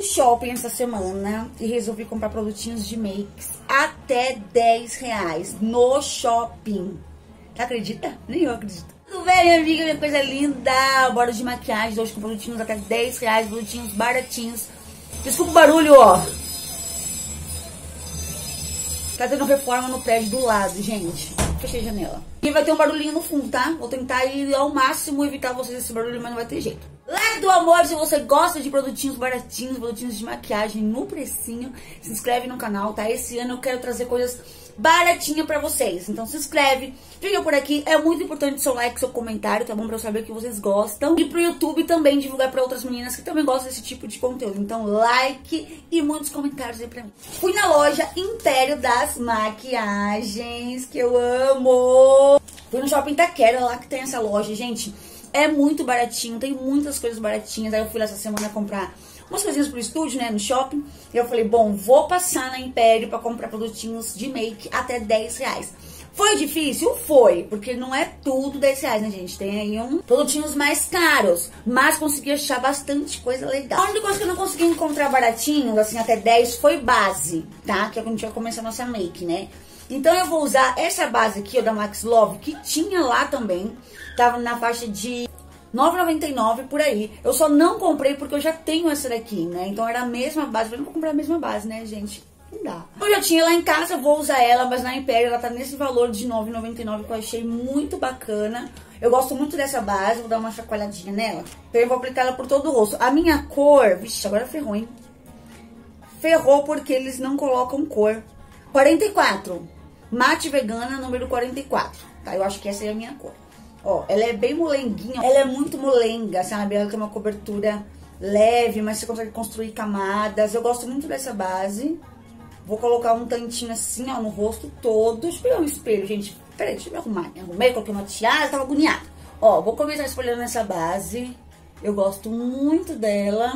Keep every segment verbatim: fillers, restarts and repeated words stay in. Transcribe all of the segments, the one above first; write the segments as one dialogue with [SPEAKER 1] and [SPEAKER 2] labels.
[SPEAKER 1] shopping essa semana e resolvi comprar produtinhos de makes até dez reais no shopping. Você acredita? Nem eu acredito. Tudo bem, minha amiga? Minha coisa linda. Bora de maquiagem hoje com produtinhos até dez reais, produtinhos baratinhos. Desculpa o barulho, ó. Tá tendo reforma no prédio do lado, gente. Fechei a janela. E vai ter um barulhinho no fundo, tá? Vou tentar ir ao máximo evitar vocês esse barulho, mas não vai ter jeito. Like do amor, se você gosta de produtinhos baratinhos, produtinhos de maquiagem no precinho, se inscreve no canal, tá? Esse ano eu quero trazer coisas baratinhas pra vocês. Então se inscreve, fica por aqui. É muito importante seu like, seu comentário, tá bom? Pra eu saber que vocês gostam. E pro YouTube também divulgar pra outras meninas que também gostam desse tipo de conteúdo. Então like e muitos comentários aí pra mim. Fui na loja Império das Maquiagens, que eu amo. Fui no Shopping Itaquera, lá que tem essa loja, gente. É muito baratinho, tem muitas coisas baratinhas. Aí eu fui lá essa semana comprar umas coisinhas pro estúdio, né, no shopping. E eu falei, bom, vou passar na Império pra comprar produtinhos de make até dez reais. Foi difícil? Foi, porque não é tudo dez reais, né, gente? Tem aí um produtinhos mais caros, mas consegui achar bastante coisa legal. A única coisa que eu não consegui encontrar baratinho, assim, até dez, foi base, tá? Que é quando a gente vai começar a nossa make, né? Então eu vou usar essa base aqui, ó, da Max Love, que tinha lá também. Tava na faixa de nove reais e noventa e nove centavos por aí. Eu só não comprei porque eu já tenho essa daqui, né? Então era a mesma base. Eu não vou comprar a mesma base, né, gente? Não dá. Eu já tinha lá em casa, vou usar ela, mas na Império ela tá nesse valor de nove reais e noventa e nove centavos, que eu achei muito bacana. Eu gosto muito dessa base, vou dar uma chacoalhadinha nela. Então eu vou aplicar ela por todo o rosto. A minha cor, vixe, agora ferrou, hein? Ferrou porque eles não colocam cor. quarenta e quatro. Mate Vegana, número quarenta e quatro. Tá? Eu acho que essa é a minha cor. Ó, ela é bem molenguinha. Ela é muito molenga, sabe? Ela tem uma cobertura leve, mas você consegue construir camadas. Eu gosto muito dessa base. Vou colocar um tantinho assim, ó, no rosto todo. Deixa eu pegar um espelho, gente. Peraí, deixa eu me arrumar. Me arrumei, coloquei uma tiara, tava agoniada. Ó, vou começar espalhando essa base. Eu gosto muito dela.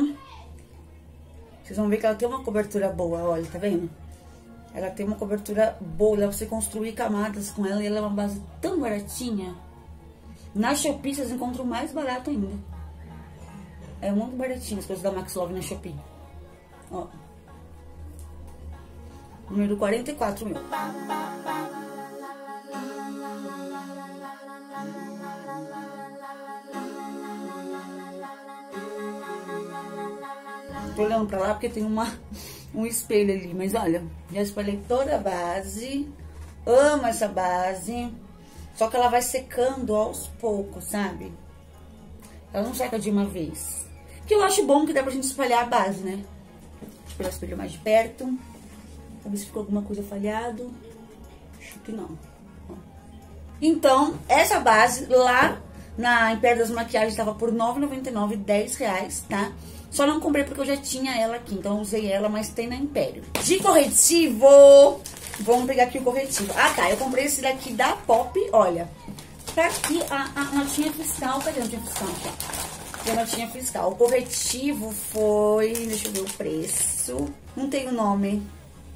[SPEAKER 1] Vocês vão ver que ela tem uma cobertura boa, olha, tá vendo? Ela tem uma cobertura boa, dá pra você construir camadas com ela. E ela é uma base tão baratinha. Na Shopee vocês encontram mais barato ainda. É muito baratinho as coisas da Max Love na Shopee. Ó. Número quarenta e quatro mil. Tô olhando pra lá porque tem uma, um espelho ali. Mas olha, já espalhei toda a base. Amo essa base. Só que ela vai secando aos poucos, sabe? Ela não seca de uma vez. Que eu acho bom que dá pra gente espalhar a base, né? Deixa eu pegar o espelho mais de perto. Pra ver se ficou alguma coisa falhado. Acho que não. Então, essa base lá na Império das Maquiagens tava por nove reais e noventa e nove centavos, dez reais, tá? Só não comprei porque eu já tinha ela aqui. Então eu usei ela, mas tem na Império. De corretivo... Vamos pegar aqui o corretivo. Ah, tá. Eu comprei esse daqui da Pop. Olha. Tá aqui a, a notinha fiscal. Cadê a notinha fiscal? Aqui a notinha fiscal. O corretivo foi... Deixa eu ver o preço. Não tem o nome.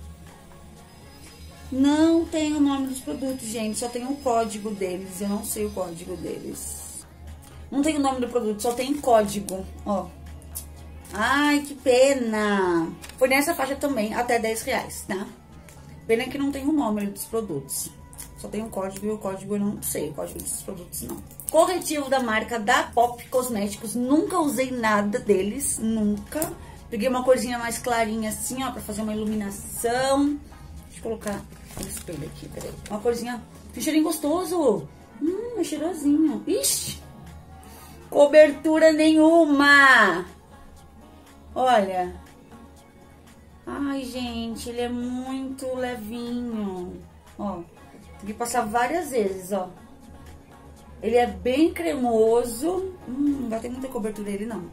[SPEAKER 1] Não tem o nome dos produtos, gente. Só tem o código deles. Eu não sei o código deles. Não tem o nome do produto. Só tem código. Ó. Ai, que pena. Foi nessa faixa também. Até dez reais, tá? Pena que não tem o nome dos produtos. Só tem o código e o código eu não sei. O código desses produtos não. Corretivo da marca da Pop Cosméticos. Nunca usei nada deles. Nunca. Peguei uma corzinha mais clarinha assim, ó. Pra fazer uma iluminação. Deixa eu colocar o espelho aqui, peraí. Uma corzinha. Que cheirinho gostoso. Hum, é cheirosinho. Ixi. Cobertura nenhuma. Olha. Ai, gente, ele é muito levinho. Ó, tem que passar várias vezes, ó. Ele é bem cremoso. Hum, não vai ter muita cobertura ele, não.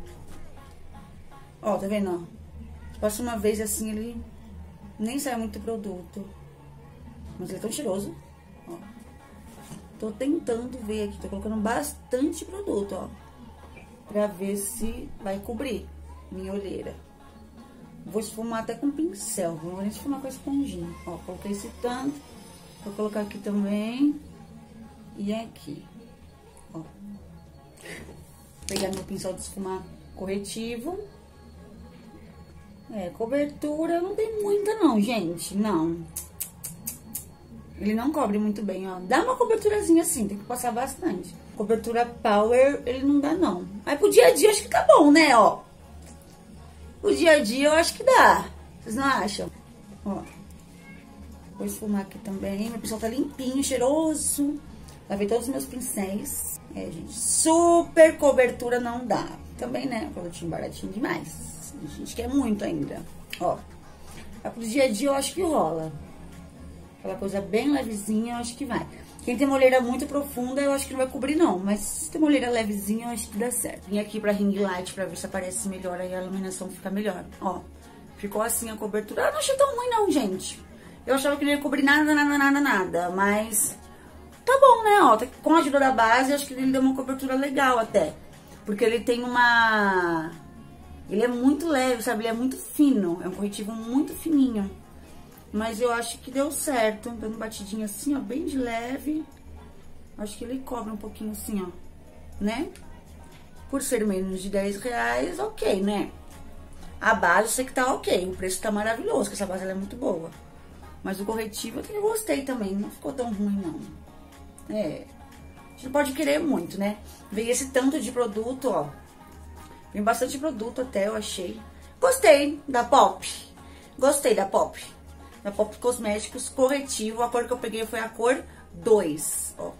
[SPEAKER 1] Ó, tá vendo, ó? Passa uma vez assim, ele nem sai muito produto. Mas ele é tão cheiroso. Ó. Tô tentando ver aqui, tô colocando bastante produto, ó. Pra ver se vai cobrir minha olheira. Vou esfumar até com pincel, vou nem esfumar com a esponjinha. Ó, coloquei esse tanto. Vou colocar aqui também. E aqui. Ó. Vou pegar meu pincel de esfumar corretivo. É, cobertura não tem muita não, gente, não. Ele não cobre muito bem, ó. Dá uma coberturazinha assim, tem que passar bastante. Cobertura power, ele não dá não. Mas pro dia a dia, acho que tá bom, né, ó. Pro dia a dia, eu acho que dá. Vocês não acham? Ó. Vou esfumar aqui também. Meu pincel tá limpinho, cheiroso. Lavei todos os meus pincéis. É, gente, super cobertura não dá. Também, né, produtinho baratinho demais. A gente quer muito ainda. Ó. Mas pro dia a dia, eu acho que rola. Aquela coisa bem levezinha, eu acho que vai. Quem tem uma olheira muito profunda, eu acho que não vai cobrir, não. Mas se tem uma olheira levezinha, eu acho que dá certo. Vim aqui pra ring light pra ver se aparece melhor, aí a iluminação fica melhor. Ó, ficou assim a cobertura. Eu não achei tão ruim, não, gente. Eu achava que não ia cobrir nada, nada, nada, nada. Mas tá bom, né? Ó, com a ajuda da base, eu acho que ele deu uma cobertura legal até. Porque ele tem uma... Ele é muito leve, sabe? Ele é muito fino. É um corretivo muito fininho. Mas eu acho que deu certo, dando batidinha assim, ó, bem de leve. Acho que ele cobre um pouquinho assim, ó, né? Por ser menos de dez reais, ok, né? A base eu sei que tá ok, o preço tá maravilhoso, que essa base ela é muito boa. Mas o corretivo eu até gostei também, não ficou tão ruim, não. É, a gente pode querer muito, né? Veio esse tanto de produto, ó. Vem bastante produto até, eu achei. Gostei da Pop, gostei da Pop. Da Pop Cosméticos corretivo, a cor que eu peguei foi a cor dois, ó.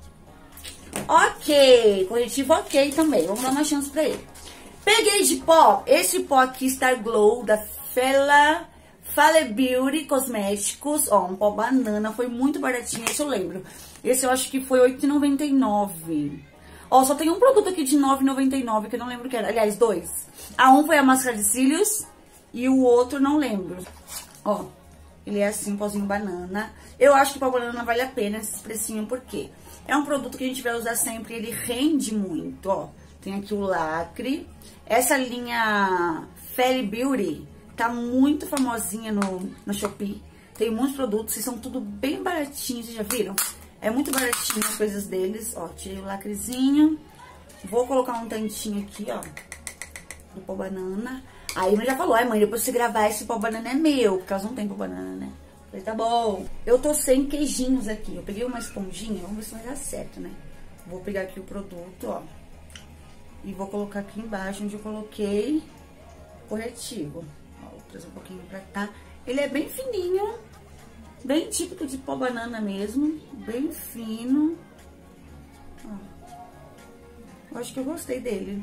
[SPEAKER 1] Ok, corretivo ok também, vamos dar uma chance pra ele. Peguei de pó, esse pó aqui, Star Glow, da Fela, Fale Beauty Cosméticos, ó, um pó banana, foi muito baratinho, esse eu lembro. Esse eu acho que foi oito reais e noventa e nove. Ó, só tem um produto aqui de nove reais e noventa e nove, que eu não lembro o que era, aliás, dois. A um foi a máscara de cílios e o outro não lembro. Ó. Ele é assim, pozinho banana. Eu acho que o pó banana vale a pena esse precinho, porque é um produto que a gente vai usar sempre, ele rende muito, ó. Tem aqui o lacre. Essa linha Fairy Beauty tá muito famosinha no, no Shopee. Tem muitos produtos e são tudo bem baratinhos, vocês já viram? É muito baratinho as coisas deles. Ó, tirei o lacrezinho. Vou colocar um tantinho aqui, ó, do pó banana. Aí a mãe já falou, ai mãe, depois você gravar esse pó banana é meu, porque elas não tem pó banana, né? Falei, tá bom. Eu tô sem queijinhos aqui. Eu peguei uma esponjinha, vamos ver se vai dar certo, né? Vou pegar aqui o produto, ó. E vou colocar aqui embaixo, onde eu coloquei corretivo. Ó, vou trazer um pouquinho pra cá. Ele é bem fininho, bem típico de pó banana mesmo, bem fino. Ó. Eu acho que eu gostei dele.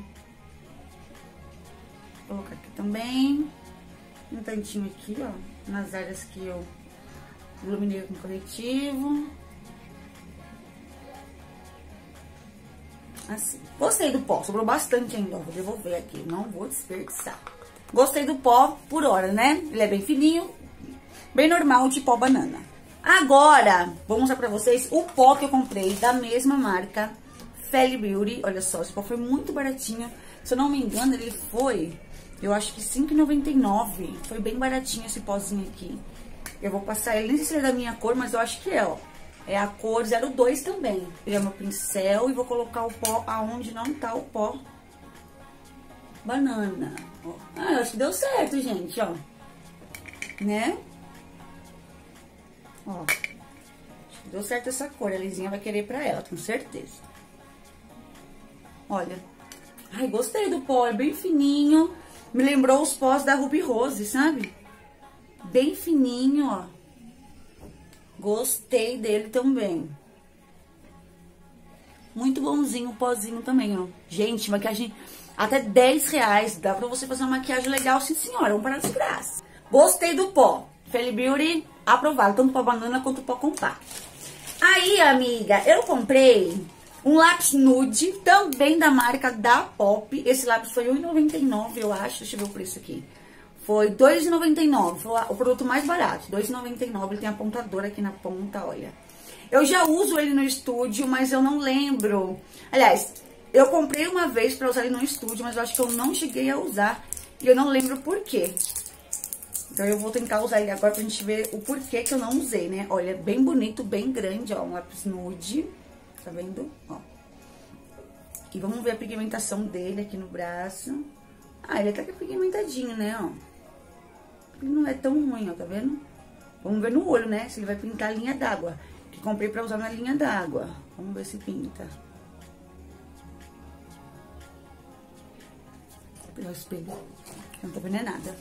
[SPEAKER 1] Vou colocar aqui também, um tantinho aqui, ó, nas áreas que eu iluminei com corretivo. Assim, gostei do pó, sobrou bastante ainda, ó, vou devolver aqui, não vou desperdiçar. Gostei do pó por hora, né? Ele é bem fininho, bem normal de pó banana. Agora, vou mostrar pra vocês o pó que eu comprei da mesma marca, Fairy Beauty. Olha só, esse pó foi muito baratinho, se eu não me engano ele foi... Eu acho que cinco reais e noventa e nove. Foi bem baratinho esse pozinho aqui. Eu vou passar ele, nem sei se ele é da minha cor, mas eu acho que é, ó. É a cor zero dois também. Vou pegar meu pincel e vou colocar o pó aonde não tá o pó banana. Ó. Ah, eu acho que deu certo, gente, ó. Né? Ó. Acho que deu certo essa cor. A Lizinha vai querer pra ela, com certeza. Olha. Ai, gostei do pó. É bem fininho. Me lembrou os pós da Ruby Rose, sabe? Bem fininho, ó. Gostei dele também. Muito bonzinho o pozinho também, ó. Gente, maquiagem até dez reais. Dá pra você fazer uma maquiagem legal, sim senhora. Vamos parar de graça. Gostei do pó. Fairy Beauty, aprovado. Tanto pó banana quanto pó compacto. Aí, amiga, eu comprei um lápis nude, também da marca da Pop. Esse lápis foi um real e noventa e nove, eu acho. Deixa eu ver o preço aqui. Foi dois reais e noventa e nove, foi o produto mais barato. dois reais e noventa e nove, ele tem apontador aqui na ponta, olha. Eu já uso ele no estúdio, mas eu não lembro. Aliás, eu comprei uma vez pra usar ele no estúdio, mas eu acho que eu não cheguei a usar. E eu não lembro por quê. Então eu vou tentar usar ele agora pra gente ver o porquê que eu não usei, né? Olha, bem bonito, bem grande, ó, um lápis nude. Tá vendo? Ó. E vamos ver a pigmentação dele aqui no braço. Ah, ele até que é pigmentadinho, né, ó. Ele não é tão ruim, ó, tá vendo? Vamos ver no olho, né? Se ele vai pintar a linha d'água. Que comprei pra usar na linha d'água. Vamos ver se pinta. Vou pegar o espelho. Não tô vendo é nada.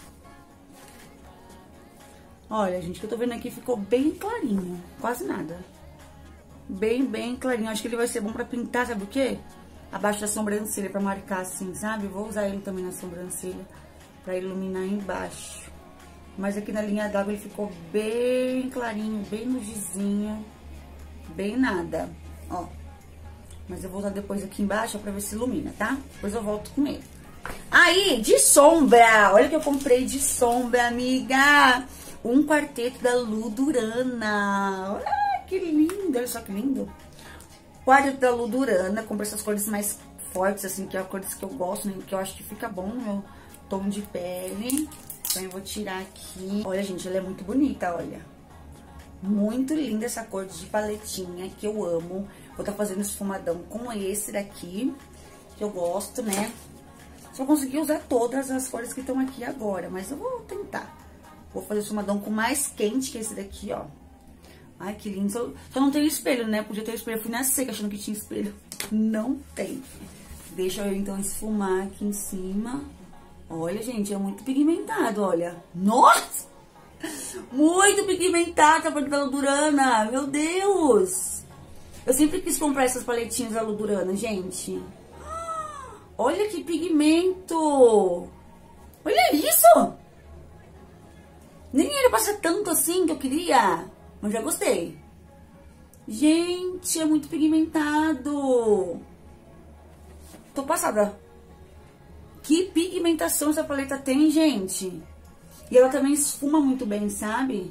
[SPEAKER 1] Olha, gente, o que eu tô vendo aqui ficou bem clarinho. Quase nada. Bem, bem clarinho. Acho que ele vai ser bom pra pintar, sabe o quê? Abaixo da sobrancelha, pra marcar assim, sabe? Vou usar ele também na sobrancelha, pra iluminar embaixo. Mas aqui na linha d'água ele ficou bem clarinho, bem nudezinho. Bem nada, ó. Mas eu vou usar depois aqui embaixo pra ver se ilumina, tá? Depois eu volto com ele. Aí, de sombra, olha o que eu comprei de sombra, amiga. Um quarteto da Ludurana. Olha que lindo, olha só que lindo. Quarteto da Ludurana, comprei essas cores mais fortes, assim, que é a cores que eu gosto, né? Que eu acho que fica bom no meu tom de pele. Então eu vou tirar aqui. Olha, gente, ela é muito bonita, olha. Muito linda essa cor de paletinha, que eu amo. Vou estar fazendo esfumadão com esse daqui, que eu gosto, né? Só consegui usar todas as cores que estão aqui agora, mas eu vou tentar. Vou fazer esfumadão com mais quente que esse daqui, ó. Ai, que lindo. Só, só não tem espelho, né? Podia ter espelho. Eu fui na seca achando que tinha espelho. Não tem. Deixa eu, então, esfumar aqui em cima. Olha, gente, é muito pigmentado, olha. Nossa! Muito pigmentada a paleta da Ludurana. Meu Deus! Eu sempre quis comprar essas paletinhas da Ludurana, gente. Olha que pigmento! Olha isso! Nem era pra ser tanto assim que eu queria, mas já gostei. Gente, é muito pigmentado. Tô passada. Que pigmentação essa paleta tem, gente. E ela também esfuma muito bem, sabe?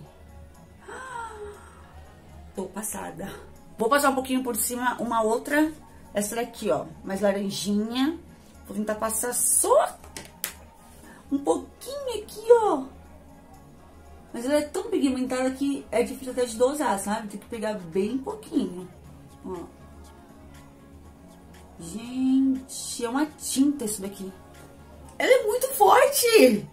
[SPEAKER 1] Tô passada. Vou passar um pouquinho por cima uma outra. Essa daqui, ó, mais laranjinha. Vou tentar passar só um pouquinho aqui, ó. Mas ela é tão pigmentada que é difícil até de dosar, sabe? Tem que pegar bem pouquinho. Ó. Gente, é uma tinta isso daqui. Ela é muito forte!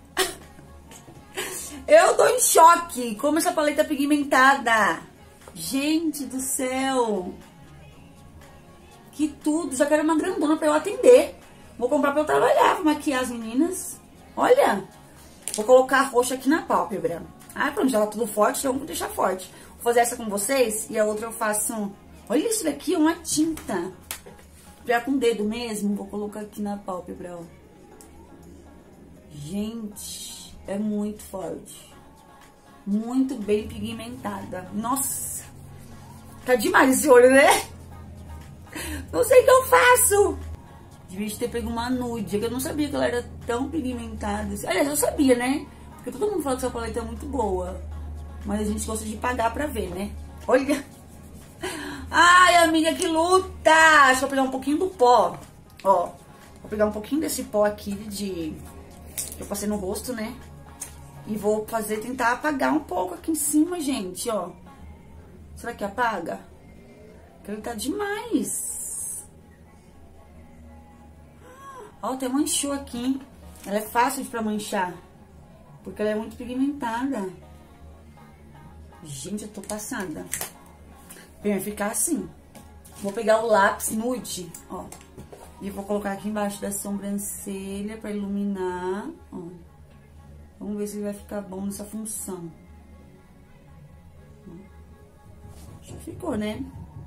[SPEAKER 1] Eu tô em choque como essa paleta é pigmentada. Gente do céu. Que tudo. Já quero uma grandona pra eu atender. Vou comprar pra eu trabalhar, pra maquiar as meninas. Olha. Vou colocar a roxa aqui na pálpebra. Ah, pronto, já tá tudo forte, então vou deixar forte. Vou fazer essa com vocês e a outra eu faço... Olha isso daqui, é uma tinta. Já com o dedo mesmo, vou colocar aqui na pálpebra, ó. Gente, é muito forte. Muito bem pigmentada. Nossa, tá demais esse olho, né? Não sei o que eu faço. Devia ter pego uma nude, que eu não sabia que ela era tão pigmentada. Aliás, eu sabia, né? Porque todo mundo fala que essa paleta é muito boa. Mas a gente gosta de pagar pra ver, né? Olha. Ai, amiga, que luta! Deixa eu pegar um pouquinho do pó. Ó, vou pegar um pouquinho desse pó aqui de... que eu passei no rosto, né? E vou fazer, tentar apagar um pouco aqui em cima, gente, ó. Será que apaga? Porque ele tá demais. Ó, até manchou aqui. Ela é fácil pra manchar. Porque ela é muito pigmentada. Gente, eu tô passada. Vai ficar assim. Vou pegar o lápis nude, ó. E vou colocar aqui embaixo da sobrancelha pra iluminar, ó. Vamos ver se ele vai ficar bom nessa função. Já ficou, né?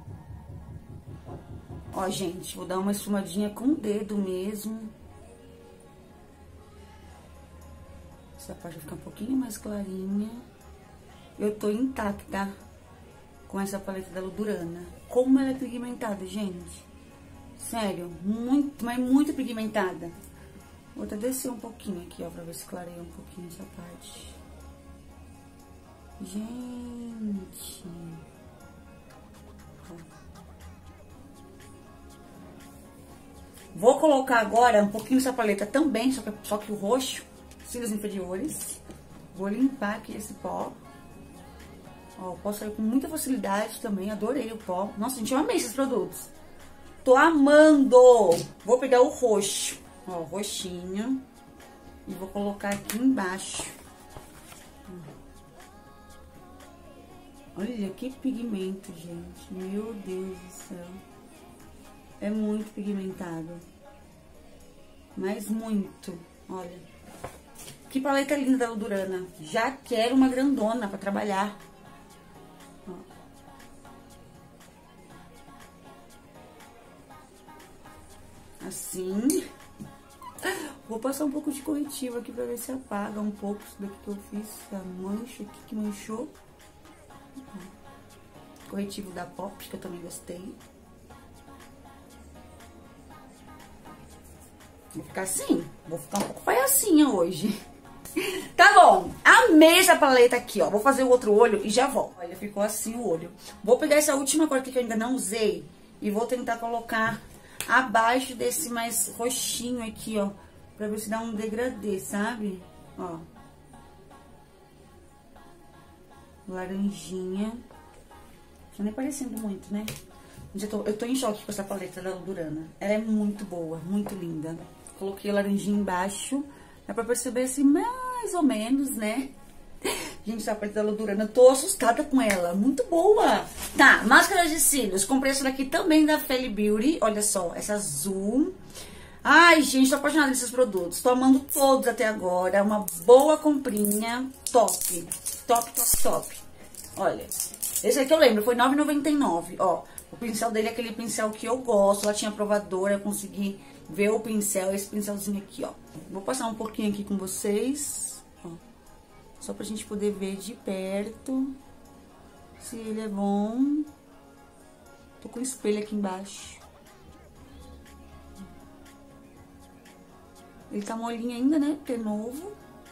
[SPEAKER 1] Ó, gente, vou dar uma esfumadinha com o dedo mesmo. Essa parte vai ficar um pouquinho mais clarinha. Eu tô intacta com essa paleta da Ludurana. Como ela é pigmentada, gente. Sério, muito, mas muito pigmentada. Vou até descer um pouquinho aqui, ó, pra ver se clareia um pouquinho essa parte. Gente... Vou colocar agora um pouquinho dessa paleta também, só que, só que o roxo, cílios inferiores. Vou limpar aqui esse pó. Ó, posso sair com muita facilidade também, adorei o pó. Nossa, gente, eu amei esses produtos. Tô amando! Vou pegar o roxo, ó, roxinho. E vou colocar aqui embaixo. Olha que pigmento, gente. Meu Deus do céu. É muito pigmentado. Mas muito. Olha. Que paleta linda da Ludurana. Já quero uma grandona pra trabalhar. Ó. Assim. Vou passar um pouco de corretivo aqui pra ver se apaga um pouco isso daqui que eu fiz. A mancha aqui que manchou. Corretivo da Pop, que eu também gostei. Vou ficar assim. Vou ficar um pouco palhacinha hoje. Tá bom. Amei essa paleta aqui, ó. Vou fazer o outro olho e já volto. Olha, ficou assim o olho. Vou pegar essa última cor aqui que eu ainda não usei e vou tentar colocar abaixo desse mais roxinho aqui, ó. Pra ver se dá um degradê, sabe? Ó. Laranjinha. Tá nem parecendo muito, né? Eu tô, eu tô em choque com essa paleta da Ludurana. Ela é muito boa, muito linda. Coloquei a laranjinha embaixo. Dá pra perceber assim, mais ou menos, né? Gente, essa paleta da Ludurana, eu tô assustada com ela. Muito boa. Tá, máscara de cílios. Comprei essa daqui também da Feli Beauty. Olha só, essa azul. Ai, gente, tô apaixonada nesses produtos. Tô amando todos até agora. Uma boa comprinha. Top. Top, top, top. Olha, esse aqui eu lembro, foi nove reais e noventa e nove centavos. Ó, o pincel dele é aquele pincel que eu gosto. Ela tinha provadora, eu consegui ver o pincel. Esse pincelzinho aqui, ó. Vou passar um pouquinho aqui com vocês. Ó, só pra gente poder ver de perto se ele é bom. Tô com o espelho aqui embaixo. Ele tá molinho ainda, né? Porque é novo.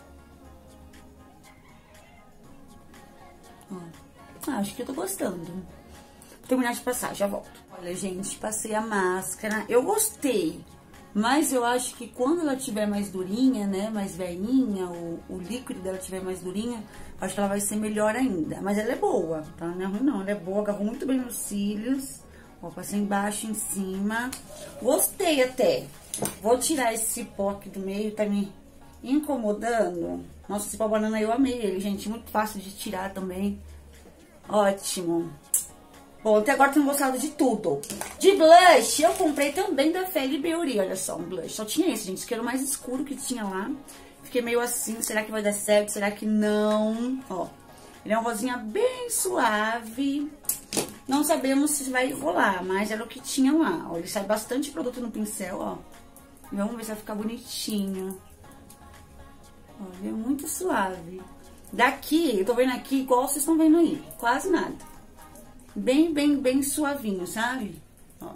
[SPEAKER 1] Ó. Ah, acho que eu tô gostando. Vou terminar de passar, já volto. Olha, gente, passei a máscara. Eu gostei. Mas eu acho que quando ela tiver mais durinha, né? Mais velhinha, o, o líquido dela tiver mais durinha, acho que ela vai ser melhor ainda. Mas ela é boa, tá? Não é ruim, não. Ela é boa, agarrou muito bem nos cílios. Ó, passei embaixo, em cima. Gostei até. Vou tirar esse pó aqui do meio, tá me incomodando. Nossa, esse pó banana eu amei ele, gente. Muito fácil de tirar também. Ótimo. Bom, até agora tenho gostado de tudo. De blush, eu comprei também da Feli Beauty. Olha só, um blush. Só tinha esse, gente. Esse que era o mais escuro que tinha lá. Fiquei meio assim, será que vai dar certo? Será que não? Ó, ele é um rosinha bem suave. Não sabemos se vai rolar, mas era o que tinha lá. Ó, ele sai bastante produto no pincel, ó. Vamos ver se vai ficar bonitinho. Ó, ele é muito suave. Daqui, eu tô vendo aqui igual vocês estão vendo aí. Quase nada. Bem, bem, bem suavinho, sabe? Ó.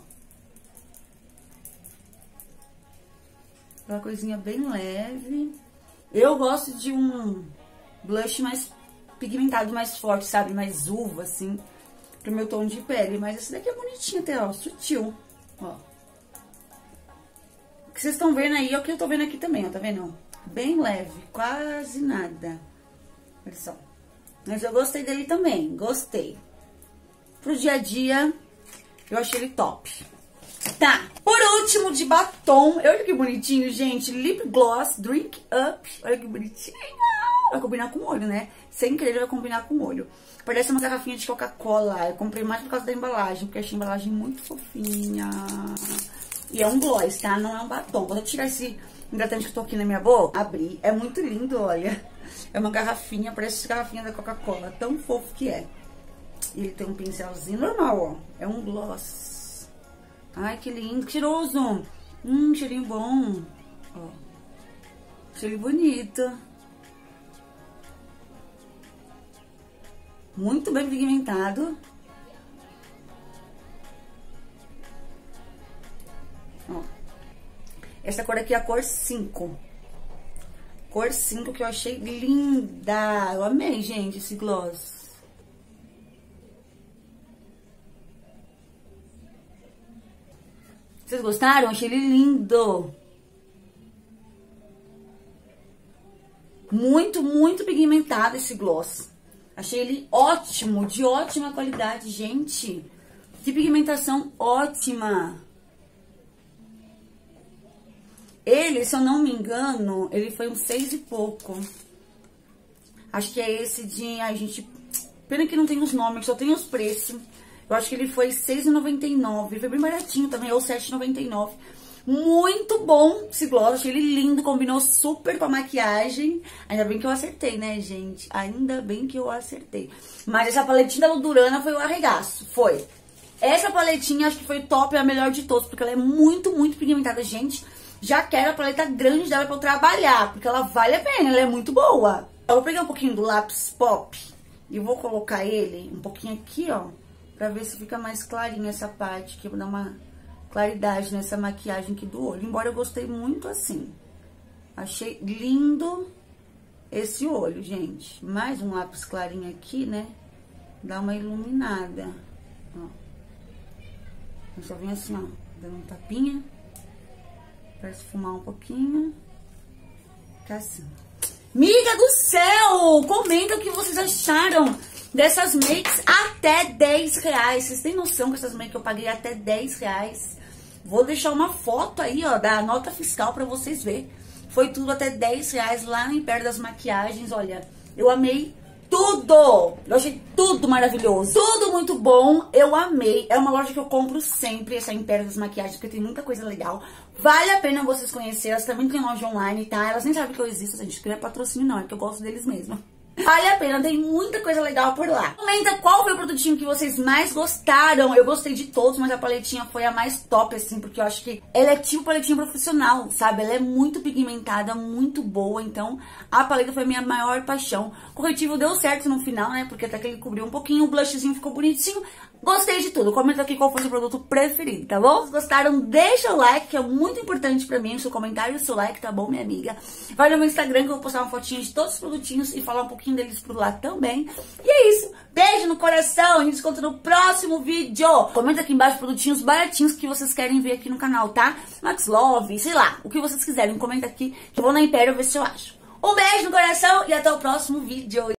[SPEAKER 1] Uma coisinha bem leve. Eu gosto de um blush mais pigmentado, mais forte, sabe? Mais uva, assim, pro meu tom de pele. Mas esse daqui é bonitinho até, ó. Sutil. Ó. O que vocês estão vendo aí é o que eu tô vendo aqui também, ó. Tá vendo? Bem leve, quase nada. Olha só. Mas eu gostei dele também, gostei. Pro dia a dia, eu achei ele top. Tá, por último, de batom. Olha que bonitinho, gente. Lip Gloss Drink Up. Olha que bonitinho. Vai combinar com o olho, né? Sem querer, vai combinar com o olho. Parece uma garrafinha de Coca-Cola. Eu comprei mais por causa da embalagem, porque achei a embalagem muito fofinha. E é um gloss, tá? Não é um batom. Quando eu tirar esse hidratante que eu tô aqui na minha boca, abrir. É muito lindo, olha. É uma garrafinha, parece garrafinha da Coca-Cola. Tão fofo que é. E ele tem um pincelzinho normal, ó. É um gloss. Ai, que lindo. Que cheiroso. Hum, cheirinho bom. Ó. Cheirinho bonito. Muito bem pigmentado. Ó. Essa cor aqui é a cor cinco. Cor cinco que eu achei linda. Eu amei, gente, esse gloss. Vocês gostaram? Achei ele lindo. Muito, muito pigmentado esse gloss. Achei ele ótimo, de ótima qualidade, gente. Que pigmentação ótima. Ele, se eu não me engano, ele foi um seis e pouco. Acho que é esse de... Ai, gente, Pena que não tem os nomes, só tem os preços. Eu acho que ele foi seis reais e noventa e nove centavos. Foi bem baratinho também, ou sete reais e noventa e nove centavos. Muito bom esse gloss, achei ele lindo, combinou super com a maquiagem. Ainda bem que eu acertei, né, gente? Ainda bem que eu acertei. Mas essa paletinha da Ludurana foi o arregaço, foi. Essa paletinha acho que foi top, é a melhor de todos, porque ela é muito, muito pigmentada, gente. Já quero a paleta grande dela pra eu trabalhar, porque ela vale a pena, ela é muito boa. Eu vou pegar um pouquinho do lápis pop e vou colocar ele um pouquinho aqui, ó, pra ver se fica mais clarinha essa parte aqui, vou dar uma claridade nessa maquiagem aqui do olho. Embora eu gostei muito assim. Achei lindo esse olho, gente. Mais um lápis clarinho aqui, né? Dá uma iluminada. Ó. Eu só venho assim, ó, dando um tapinha. Pra esfumar um pouquinho. Fica assim. Miga do céu! Comenta o que vocês acharam dessas makes até dez reais. Vocês têm noção que essas makes eu paguei até dez reais? Vou deixar uma foto aí, ó, da nota fiscal pra vocês verem. Foi tudo até dez reais lá no Império das Maquiagens. Olha, eu amei tudo. Eu achei tudo maravilhoso. Tudo muito bom. Eu amei. É uma loja que eu compro sempre, essa Império das Maquiagens, porque tem muita coisa legal. Vale a pena vocês conhecerem. Elas também tem loja online, tá? Elas nem sabem que eu existo, gente. Que não é patrocínio, não. É que eu gosto deles mesmo. Vale a pena, tem muita coisa legal por lá. Comenta qual foi o produtinho que vocês mais gostaram. Eu gostei de todos, mas a paletinha foi a mais top, assim, porque eu acho que ela é tipo paletinha profissional, sabe? Ela é muito pigmentada, muito boa, então a paleta foi a minha maior paixão. O corretivo deu certo no final, né? Porque até que ele cobriu um pouquinho, o blushzinho ficou bonitinho. Gostei de tudo. Comenta aqui qual foi o seu produto preferido, tá bom? Se gostaram, deixa o like, que é muito importante pra mim, o seu comentário e o seu like, tá bom, minha amiga? Vai no meu Instagram que eu vou postar uma fotinha de todos os produtinhos e falar um pouquinho deles por lá também. E é isso. Beijo no coração. A gente se encontra no próximo vídeo. Comenta aqui embaixo produtinhos baratinhos que vocês querem ver aqui no canal, tá? Max Love, sei lá, o que vocês quiserem. Comenta aqui que eu vou na Império ver se eu acho. Um beijo no coração e até o próximo vídeo.